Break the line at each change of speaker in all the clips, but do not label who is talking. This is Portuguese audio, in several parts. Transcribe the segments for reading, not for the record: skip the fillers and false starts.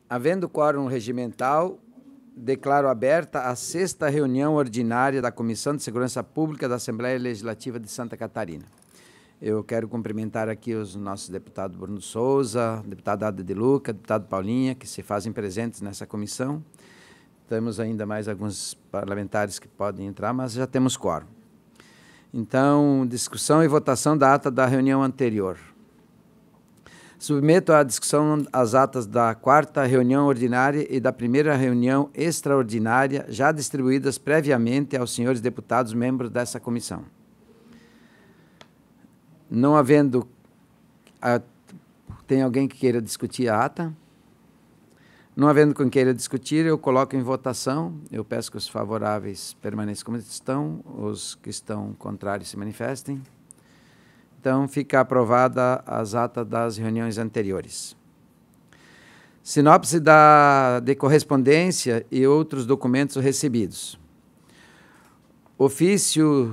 Havendo quórum regimental, declaro aberta a 6ª reunião ordinária da Comissão de Segurança Pública da Assembleia Legislativa de Santa Catarina. Eu quero cumprimentar aqui os nossos deputados Bruno Souza, deputado Ada de Luca, deputado Paulinha, que se fazem presentes nessa comissão. Temos ainda mais alguns parlamentares que podem entrar, mas já temos quórum. Então, discussão e votação da ata da reunião anterior. Submeto à discussão as atas da 4ª reunião ordinária e da 1ª reunião extraordinária, já distribuídas previamente aos senhores deputados membros dessa comissão. Não havendo... Tem alguém que queira discutir a ata? Não havendo quem queira discutir, eu coloco em votação. Eu peço que os favoráveis permaneçam como estão, os que estão contrários se manifestem. Então, fica aprovada as atas das reuniões anteriores. Sinopse de correspondência e outros documentos recebidos. Ofício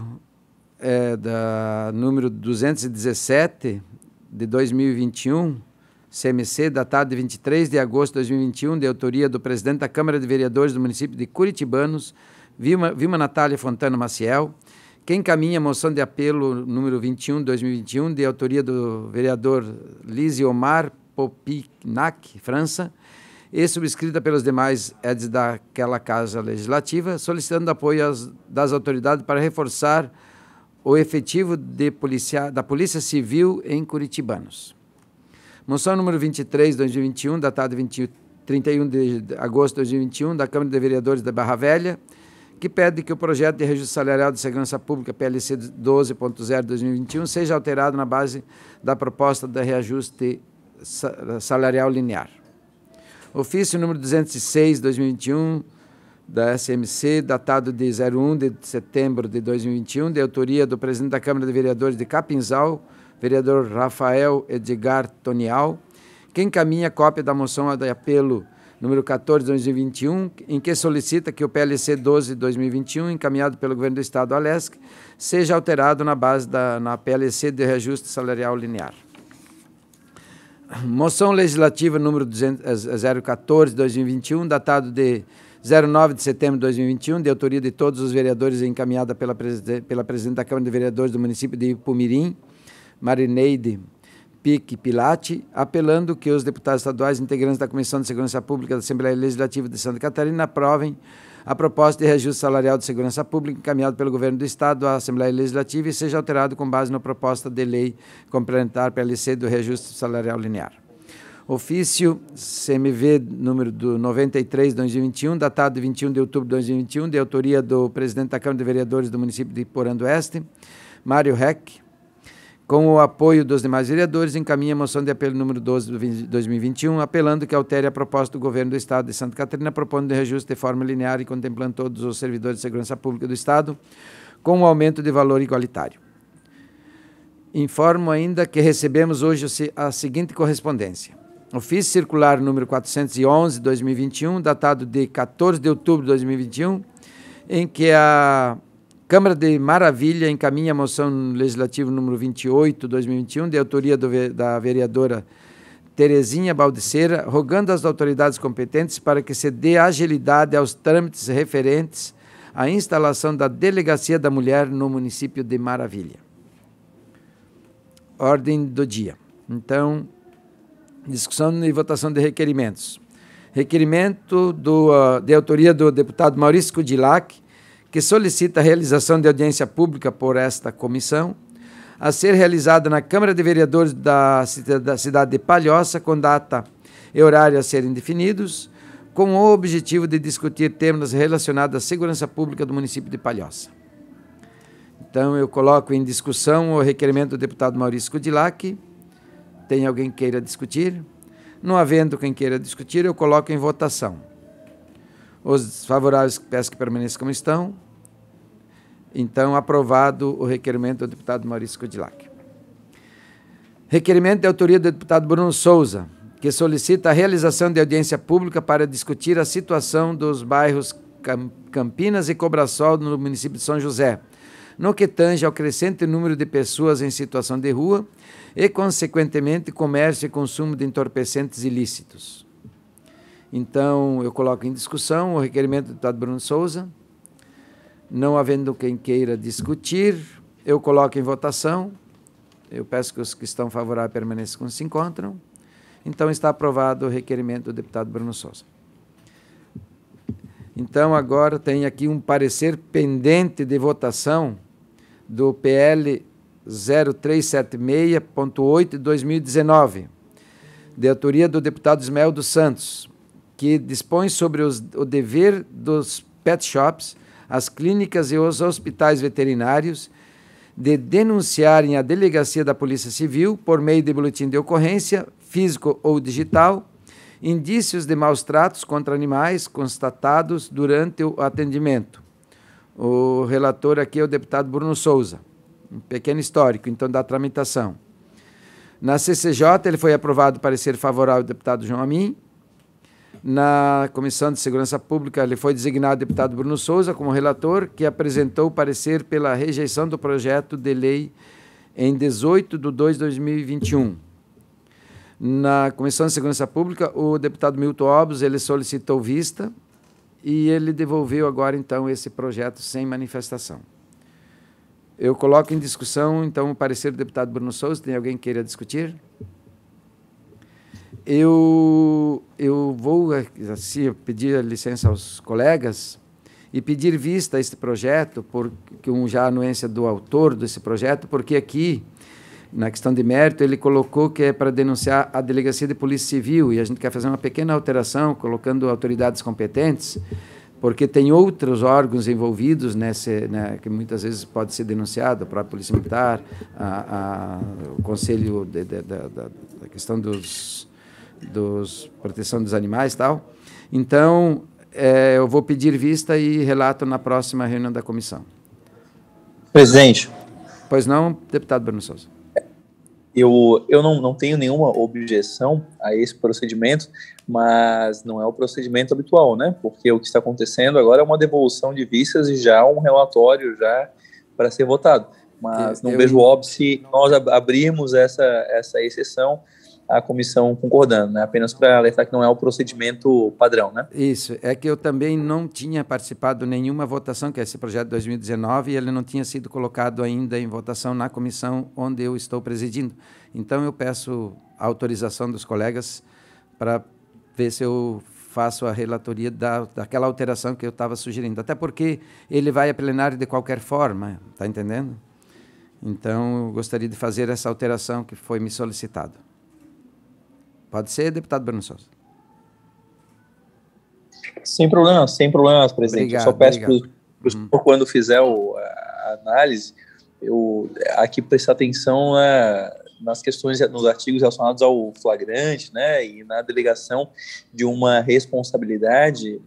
número 217 de 2021, CMC, datado de 23 de agosto de 2021, de autoria do presidente da Câmara de Vereadores do município de Curitibanos, Vilma Natália Fontana Maciel, que encaminha a moção de apelo número 21 de 2021, de autoria do vereador Lísio Omar Popinac, França, e subscrita pelos demais edis daquela Casa Legislativa, solicitando apoio das autoridades para reforçar o efetivo da Polícia Civil em Curitibanos. Moção número 23 de 2021, datada de 31 de agosto de 2021, da Câmara de Vereadores da Barra Velha, que pede que o projeto de reajuste salarial de segurança pública PLC 12.0 de 2021 seja alterado na base da proposta de reajuste salarial linear. Ofício número 206 de 2021 da SMC, datado de 01 de setembro de 2021, de autoria do presidente da Câmara de Vereadores de Capinzal, vereador Rafael Edgar Tonial, que encaminha cópia da moção de apelo número 14 de 2021, em que solicita que o PLC 12 de 2021, encaminhado pelo Governo do Estado à LESC, seja alterado na base na PLC de reajuste salarial linear. Moção legislativa número 014 de 2021, datado de 09 de setembro de 2021, de autoria de todos os vereadores, encaminhada pela presidente da Câmara de Vereadores do município de Ipumirim, Marineide Pique Pilati, apelando que os deputados estaduais integrantes da Comissão de Segurança Pública da Assembleia Legislativa de Santa Catarina aprovem a proposta de reajuste salarial de segurança pública encaminhado pelo Governo do Estado à Assembleia Legislativa e seja alterado com base na proposta de lei complementar PLC do reajuste salarial linear. Ofício CMV número 93 de 2021, datado de 21 de outubro de 2021, de autoria do presidente da Câmara de Vereadores do município de Porã do Oeste, Mário Reck. Com o apoio dos demais vereadores, encaminha a moção de apelo número 12 de 2021, apelando que altere a proposta do Governo do Estado de Santa Catarina, propondo de reajuste de forma linear e contemplando todos os servidores de segurança pública do Estado, com um aumento de valor igualitário. Informo ainda que recebemos hoje a seguinte correspondência. Ofício circular número 411 de 2021, datado de 14 de outubro de 2021, em que a Câmara de Maravilha encaminha a moção legislativa número 28 de 2021, de autoria da vereadora Terezinha Baldiceira, rogando às autoridades competentes para que se dê agilidade aos trâmites referentes à instalação da Delegacia da Mulher no município de Maravilha. Ordem do dia. Então, discussão e votação de requerimentos. Requerimento de autoria do deputado Maurício Kudilac, que solicita a realização de audiência pública por esta comissão, a ser realizada na Câmara de Vereadores da cidade de Palhoça, com data e horário a serem definidos, com o objetivo de discutir temas relacionados à segurança pública do município de Palhoça. Então, eu coloco em discussão o requerimento do deputado Maurício Kudilac. Tem alguém que queira discutir? Não havendo quem queira discutir, eu coloco em votação. Os favoráveis peço que permaneçam como estão. Então, aprovado o requerimento do deputado Maurício Kudilac. Requerimento de autoria do deputado Bruno Souza, que solicita a realização de audiência pública para discutir a situação dos bairros Campinas e Cobrasol no município de São José, no que tange ao crescente número de pessoas em situação de rua e, consequentemente, comércio e consumo de entorpecentes ilícitos. Então, eu coloco em discussão o requerimento do deputado Bruno Souza. Não havendo quem queira discutir, eu coloco em votação. Eu peço que os que estão favoráveis permaneçam como se encontram. Então, está aprovado o requerimento do deputado Bruno Souza. Então, agora tem aqui um parecer pendente de votação do PL 0376.8 de 2019, de autoria do deputado Ismael dos Santos, que dispõe sobre o dever dos pet shops, as clínicas e os hospitais veterinários de denunciarem à delegacia da Polícia Civil, por meio de boletim de ocorrência, físico ou digital, indícios de maus tratos contra animais constatados durante o atendimento. O relator aqui é o deputado Bruno Souza. Um pequeno histórico, então, da tramitação. Na CCJ, ele foi aprovado parecer favorável do deputado João Amin. Na Comissão de Segurança Pública, ele foi designado o deputado Bruno Souza como relator, que apresentou o parecer pela rejeição do projeto de lei em 18/2/2021. Na Comissão de Segurança Pública, o deputado Milton Obos, ele solicitou vista e ele devolveu agora, então, esse projeto sem manifestação. Eu coloco em discussão, então, o parecer do deputado Bruno Souza. Tem alguém que queira discutir? Eu vou assim, pedir licença aos colegas e pedir vista a este projeto, porque já a anuência do autor desse projeto, porque aqui, na questão de mérito, ele colocou que é para denunciar a Delegacia de Polícia Civil, e a gente quer fazer uma pequena alteração, colocando autoridades competentes, porque tem outros órgãos envolvidos nesse, né, que muitas vezes pode ser denunciado, a própria Polícia Militar, o Conselho da questão dos proteção dos animais e tal. Então, eu vou pedir vista e relato na próxima reunião da comissão.
Presidente.
Pois não, deputado Bruno Souza.
Eu não tenho nenhuma objeção a esse procedimento, mas não é o procedimento habitual, né? Porque o que está acontecendo agora é uma devolução de vistas e já um relatório já para ser votado. Mas não vejo óbvio se nós abrirmos essa exceção, a comissão concordando, né? Apenas para alertar que não é o procedimento padrão, né?
Isso, é que eu também não tinha participado de nenhuma votação, que é esse projeto de 2019, e ele não tinha sido colocado ainda em votação na comissão onde eu estou presidindo. Então, eu peço a autorização dos colegas para ver se eu faço a relatoria daquela alteração que eu estava sugerindo. Até porque ele vai a plenário de qualquer forma, está entendendo? Então, eu gostaria de fazer essa alteração que foi me solicitado. Pode ser, deputado Bruno Souza.
Sem problemas, presidente.
Obrigado,
eu só peço para o senhor, quando fizer a análise, eu aqui prestar atenção nas questões, nos artigos relacionados ao flagrante, né, e na delegação de uma responsabilidade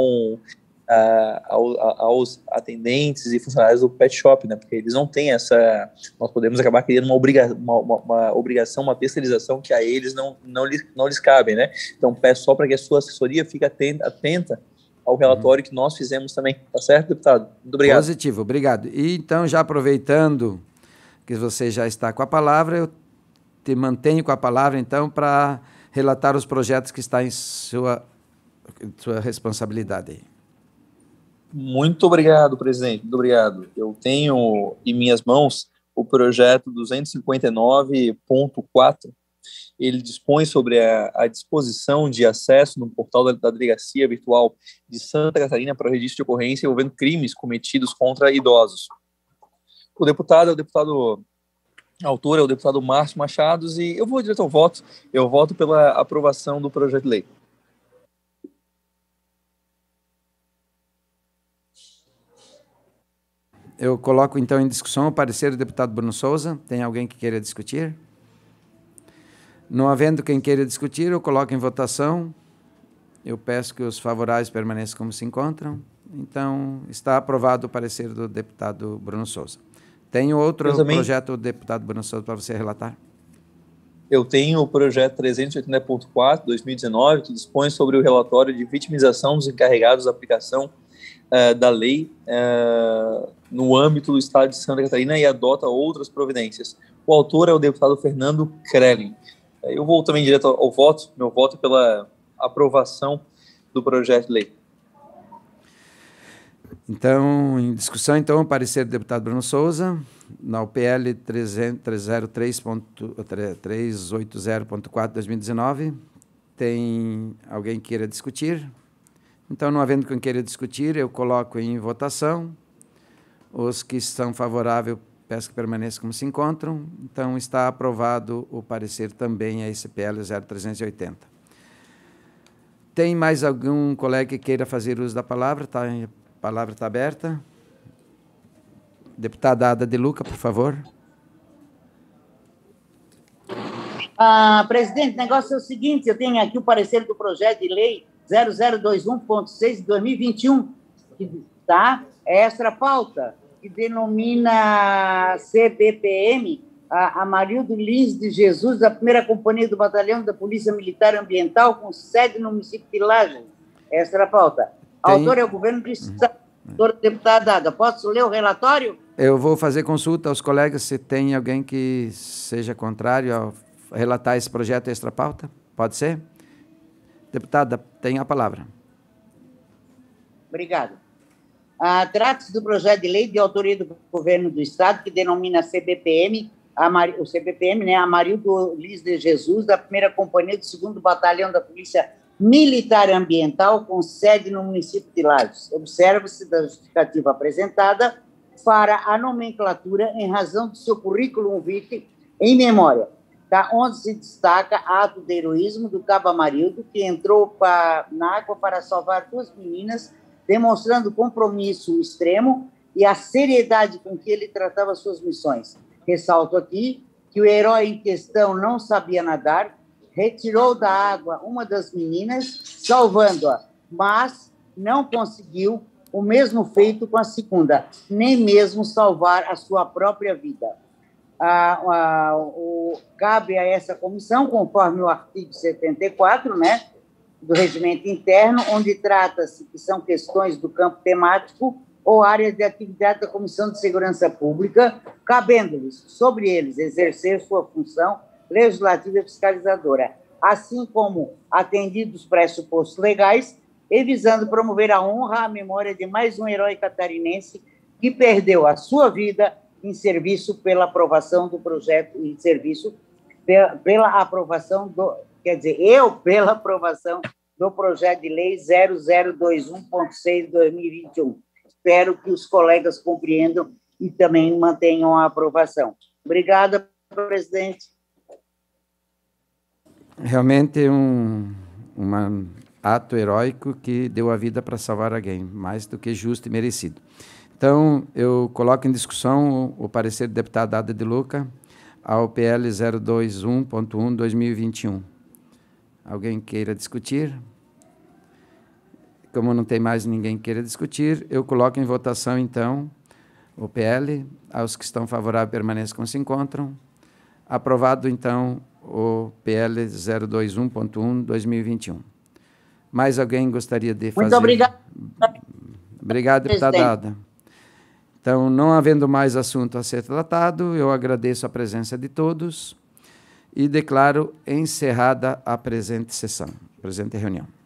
aos atendentes e funcionários do pet shop, né, porque eles não têm nós podemos acabar criando uma obrigação, uma terceirização que a eles não lhes cabe, né. Então peço só para que a sua assessoria fique atenta ao relatório que nós fizemos também, tá certo, deputado? Muito obrigado.
Positivo, obrigado. E então, já aproveitando que você já está com a palavra, eu te mantenho com a palavra, então, para relatar os projetos que estão em sua responsabilidade aí.
Muito obrigado, presidente, muito obrigado. Eu tenho em minhas mãos o projeto 259.4. Ele dispõe sobre a disposição de acesso no portal da Delegacia Virtual de Santa Catarina para o registro de ocorrência envolvendo crimes cometidos contra idosos. O autor é o deputado Márcio Machados, e eu vou direto ao voto. Eu voto pela aprovação do projeto de lei.
Eu coloco, então, em discussão o parecer do deputado Bruno Souza. Tem alguém que queira discutir? Não havendo quem queira discutir, eu coloco em votação. Eu peço que os favoráveis permaneçam como se encontram. Então, está aprovado o parecer do deputado Bruno Souza. Tem outro projeto, deputado Bruno Souza, para você relatar?
Eu tenho o projeto 380.4, 2019, que dispõe sobre o relatório de vitimização dos encarregados da aplicação da lei no âmbito do Estado de Santa Catarina e adota outras providências. O autor é o deputado Fernando Krellin. Eu vou também direto ao voto. Meu voto é pela aprovação do projeto de lei.
Então, em discussão, então, o parecer do deputado Bruno Souza, na UPL 380.4/2019. Tem alguém que queira discutir? Então, não havendo quem queira discutir, eu coloco em votação. Os que estão favoráveis, peço que permaneçam como se encontram. Então, está aprovado o parecer também a esse PL 0380. Tem mais algum colega que queira fazer uso da palavra? A palavra está aberta. Deputada Ada de Luca, por favor.
Presidente, o negócio é o seguinte, eu tenho aqui o parecer do projeto de lei 0021.6 de 2021, que tá, é extra pauta, que denomina CBPM, a Amarildo Lins de Jesus, da 1ª Companhia do Batalhão da Polícia Militar Ambiental, com sede no município de Lages. Extra pauta. Autor é o governo do Estado. Doutora deputada Ada, posso ler o relatório?
Eu vou fazer consulta aos colegas se tem alguém que seja contrário a relatar esse projeto extra pauta. Pode ser? Deputada, tem a palavra.
Obrigado. Trata-se do projeto de lei de autoria do governo do Estado, que denomina CBPM, o CBPM, né, Amarildo Lins de Jesus, da 1ª Companhia do 2º Batalhão da Polícia Militar Ambiental, com sede no município de Lages. Observa-se da justificativa apresentada para a nomenclatura em razão do seu currículo vitae em memória, onde se destaca ato de heroísmo do cabo Amarildo, que entrou na água para salvar 2 meninas, demonstrando compromisso extremo e a seriedade com que ele tratava suas missões. Ressalto aqui que o herói em questão não sabia nadar, retirou da água uma das meninas, salvando-a, mas não conseguiu o mesmo feito com a segunda, nem mesmo salvar a sua própria vida. Cabe a essa comissão, conforme o artigo 74, né, do regimento interno, onde trata-se que são questões do campo temático ou área de atividade da Comissão de Segurança Pública, cabendo-lhes, sobre eles, exercer sua função legislativa e fiscalizadora, assim como atendidos pressupostos legais, e visando promover a honra à memória de mais um herói catarinense que perdeu a sua vida em serviço pela aprovação do projeto, em serviço pela aprovação pela aprovação do projeto de lei 0021.6 de 2021. Espero que os colegas compreendam e também mantenham a aprovação. Obrigada, presidente.
Realmente um ato heróico que deu a vida para salvar alguém, mais do que justo e merecido. Então, eu coloco em discussão o parecer do deputado Ada de Luca ao PL 021.1 2021. Alguém queira discutir? Como não tem mais ninguém que queira discutir, eu coloco em votação, então, o PL. Aos que estão favoráveis, permaneçam como se encontram. Aprovado, então, o PL 021.1 2021. Mais alguém gostaria de fazer?
Muito obrigado.
Obrigado, deputada Ada. Então, não havendo mais assunto a ser tratado, eu agradeço a presença de todos e declaro encerrada a presente sessão, presente reunião.